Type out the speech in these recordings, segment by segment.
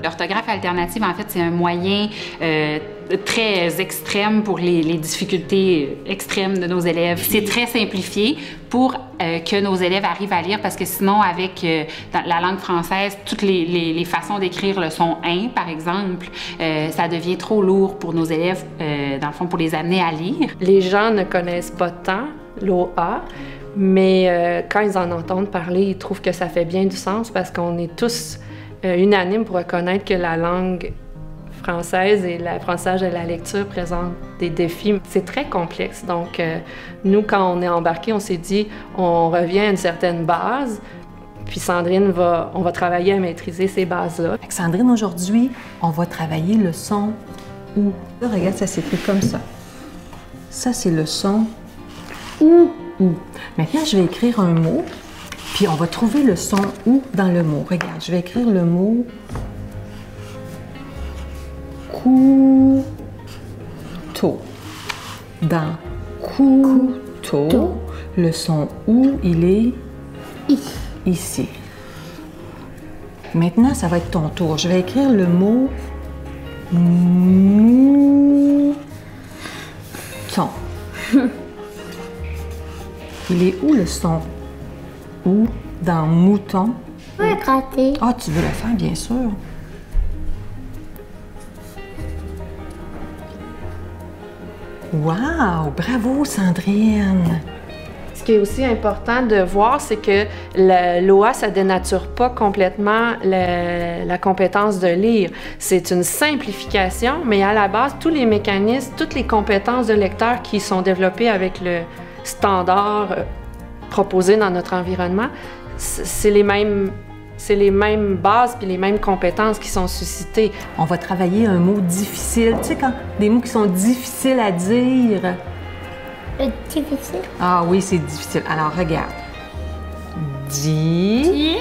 L'orthographe alternative, en fait, c'est un moyen très extrême pour les difficultés extrêmes de nos élèves. C'est très simplifié pour que nos élèves arrivent à lire, parce que sinon, avec la langue française, toutes les façons d'écrire le son « in », par exemple, ça devient trop lourd pour nos élèves, dans le fond, pour les amener à lire. Les gens ne connaissent pas tant l'OA, mais quand ils en entendent parler, ils trouvent que ça fait bien du sens, parce qu'on est tous unanimes pour reconnaître que la langue française et l'apprentissage de la lecture présentent des défis. C'est très complexe. Donc, nous, quand on est embarqués, on s'est dit, on revient à une certaine base, puis Sandrine, on va travailler à maîtriser ces bases-là. Avec Sandrine, aujourd'hui, on va travailler le son OU. Là, regarde, ça s'écrit comme ça. Ça, c'est le son OU. Maintenant, je vais écrire un mot, puis on va trouver le son OU dans le mot. Regarde, je vais écrire le mot couteau. Dans couteau, le son OU, il est ici. Maintenant, ça va être ton tour. Je vais écrire le mot mouton. Il est où le son OU dans mouton? Je vais gratter. Ah, tu veux le faire, bien sûr. Wow! Bravo, Sandrine! Ce qui est aussi important de voir, c'est que l'OA, ça dénature pas complètement la compétence de lire. C'est une simplification, mais à la base, tous les mécanismes, toutes les compétences de lecteur qui sont développées avec le standard proposé dans notre environnement, c'est les mêmes bases puis les mêmes compétences qui sont suscitées. On va travailler un mot difficile. Tu sais, quand des mots qui sont difficiles à dire. Difficile. Ah oui, c'est difficile. Alors, regarde. Fil.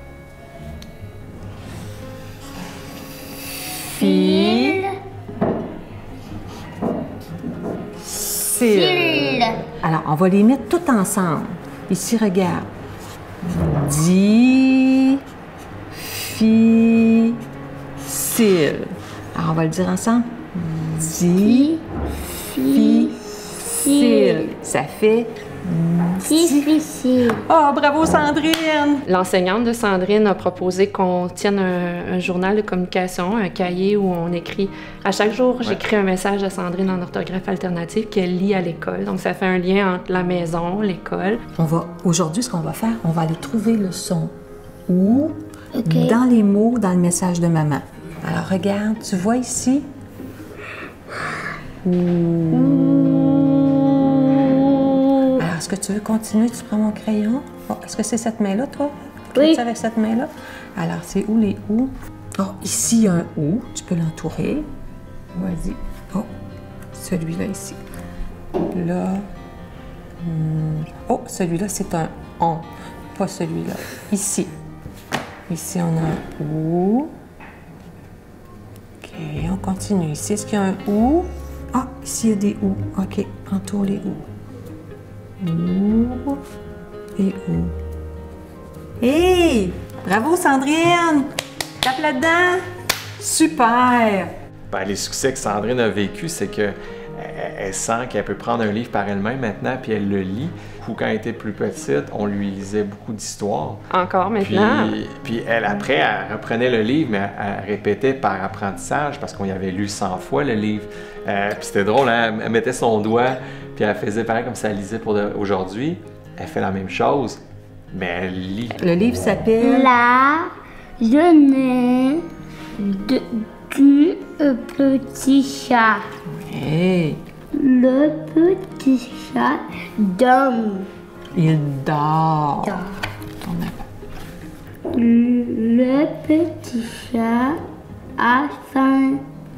Alors, on va les mettre tout ensemble. Ici, regarde. Difficile. Alors, on va le dire ensemble. Difficile. Ça fait difficile. Oh, bravo, Sandrine! L'enseignante de Sandrine a proposé qu'on tienne un journal de communication, un cahier où on écrit. À chaque jour, j'écris un message de Sandrine en orthographe alternative qu'elle lit à l'école. Donc, ça fait un lien entre la maison, l'école. Aujourd'hui, ce qu'on va faire, on va aller trouver le son OU dans les mots, dans le message de maman. Alors, regarde, tu vois ici? Alors, est-ce que tu veux continuer? Tu prends mon crayon? Oh, est-ce que c'est cette main-là, toi? Oui. Avec cette main-là? Alors, c'est où les OU? Oh, ici, il y a un OU. Tu peux l'entourer. Vas-y. Oh, celui-là ici. Là. Oh, celui-là, c'est un ON. Pas celui-là. Ici. Ici, on a un OU. OK, on continue. Ici, est-ce qu'il y a un OU? Ah, ici, il y a des OU. OK, entoure les OU. OU et OU. Hey! Bravo, Sandrine! Tape là-dedans! Super! Ben, les succès que Sandrine a vécu, c'est qu'elle sent qu'elle peut prendre un livre par elle-même maintenant, puis elle le lit. Ou quand elle était plus petite, on lui lisait beaucoup d'histoires. Encore maintenant. Puis elle, après, elle reprenait le livre, mais elle répétait par apprentissage, parce qu'on y avait lu 100 fois le livre. Puis c'était drôle, hein? Elle mettait son doigt, puis elle faisait pareil comme ça elle lisait pour aujourd'hui. Elle fait la même chose, mais elle lit. Le livre s'appelle... La jeunesse du petit chat. Hey! Le petit chat dort. Il dort. Le petit chat a faim.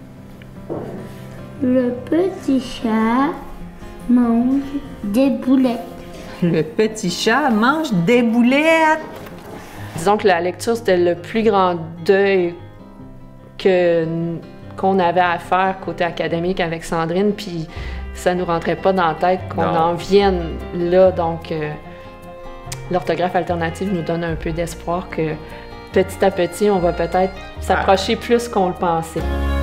Le petit chat mange des boulettes. Le petit chat mange des boulettes. Disons que la lecture, c'était le plus grand deuil qu'on avait à faire côté académique avec Sandrine, puis ça nous rentrait pas dans la tête qu'on en vienne là. Donc, l'orthographe alternative nous donne un peu d'espoir que petit à petit, on va peut-être s'approcher plus qu'on le pensait.